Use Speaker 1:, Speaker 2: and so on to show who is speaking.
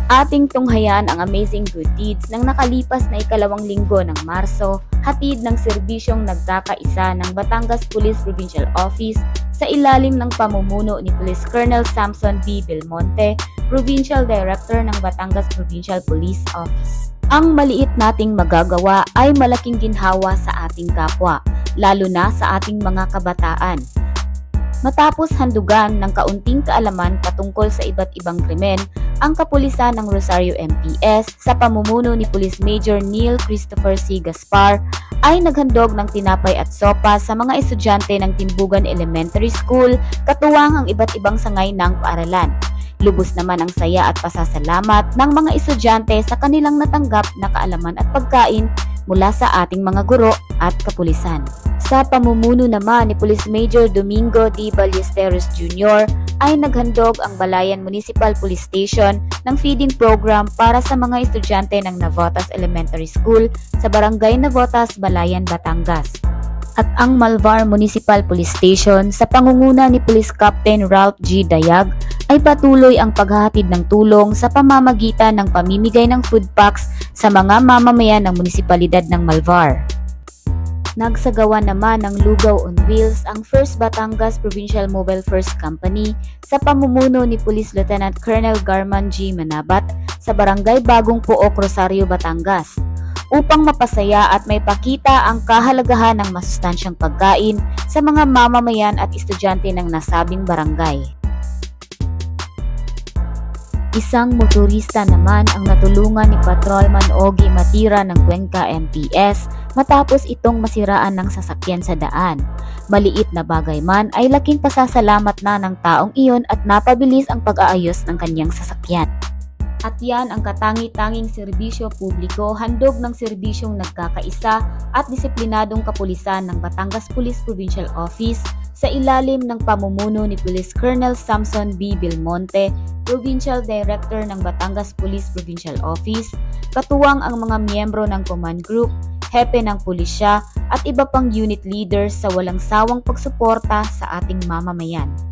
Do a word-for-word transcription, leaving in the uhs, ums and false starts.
Speaker 1: Ating tunghayan ang amazing good deeds ng nakalipas na ikalawang linggo ng Marso, hatid ng serbisyong nagkakaisa ng Batangas Police Provincial Office sa ilalim ng pamumuno ni Police Colonel Samson B. Belmonte, Provincial Director ng Batangas Provincial Police Office. Ang maliit nating magagawa ay malaking ginhawa sa ating kapwa, lalo na sa ating mga kabataan. Matapos handugan ng kaunting kaalaman patungkol sa iba't ibang krimen, ang kapulisan ng Rosario M P S sa pamumuno ni Police Major Neil Christopher C. Gaspar ay naghandog ng tinapay at sopa sa mga estudyante ng Timbugan Elementary School, katuwang ang iba't ibang sangay ng paaralan. Lubos naman ang saya at pasasalamat ng mga estudyante sa kanilang natanggap na kaalaman at pagkain mula sa ating mga guro at kapulisan. Sa pamumuno naman ni Police Major Domingo D. Ballesteros Junior ay naghandog ang Balayan Municipal Police Station ng feeding program para sa mga estudyante ng Navotas Elementary School sa Barangay Navotas, Balayan, Batangas. At ang Malvar Municipal Police Station sa pangunguna ni Police Captain Ralph G. Dayag ay patuloy ang paghahatid ng tulong sa pamamagitan ng pamimigay ng food packs sa mga mamamayan ng munisipalidad ng Malvar. Nagsagawa naman ng Lugaw on Wheels ang First Batangas Provincial Mobile First Company sa pamumuno ni Police Lieutenant Colonel Garman G. Manabat sa Barangay Bagong Pook, Rosario, Batangas, upang mapasaya at may pakita ang kahalagahan ng masustansyang pagkain sa mga mamamayan at estudyante ng nasabing barangay. Isang motorista naman ang natulungan ni Patrolman Ogie Matira ng Cuenca M P S matapos itong masiraan ng sasakyan sa daan. Maliit na bagay man ay laking pasasalamat na ng taong iyon at napabilis ang pag-aayos ng kanyang sasakyan. At yan ang katangi-tanging serbisyo publiko, handog ng serbisyong nagkakaisa at disiplinadong kapulisan ng Batangas Police Provincial Office sa ilalim ng pamumuno ni Police Colonel Samson B. Belmonte, Provincial Director ng Batangas Police Provincial Office, katuwang ang mga miyembro ng Command Group, hepe ng pulisya at iba pang unit leaders sa walang sawang pagsuporta sa ating mamamayan.